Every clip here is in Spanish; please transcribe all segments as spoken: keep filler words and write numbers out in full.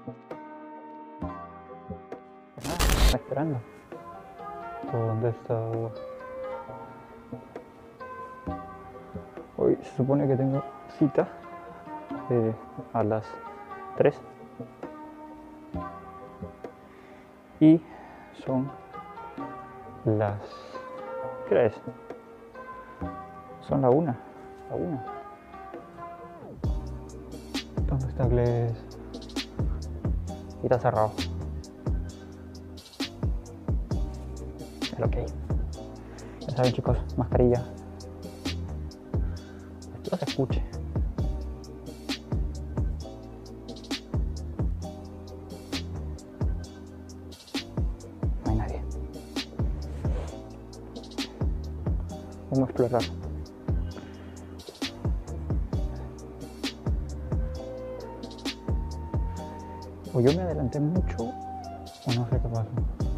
Pues nada, me está esperando. ¿Dónde está? Hoy se supone que tengo cita eh, a las tres y son las... ¿qué hora es? Son la una. La una. ¿Dónde está Gles? Y está cerrado. Es lo que hay. Ya saben, chicos, mascarilla. Espero se escuche. No hay nadie. Vamos a explorar. O yo me adelanté mucho, o no sé qué pasó.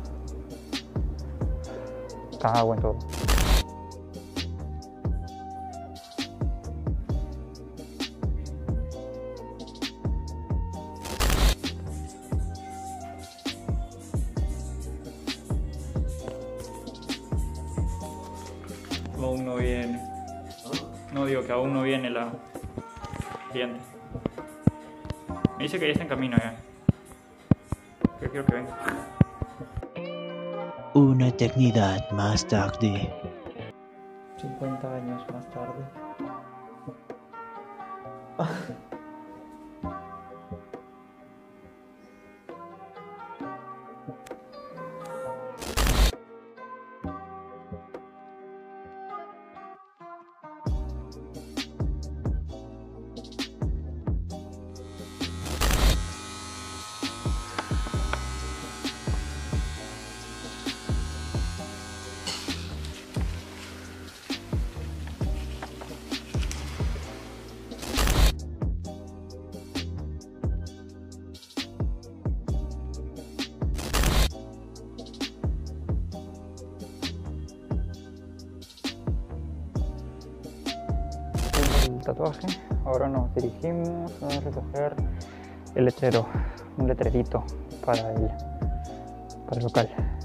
Cago en todo. Aún no viene. No, digo que aún no viene la cliente. Me dice que ya está en camino ya. Yo quiero que venga. Una eternidad más tarde. cincuenta años más tarde. El tatuaje, ahora nos dirigimos a recoger el letrero, un letrerito para el, para el local.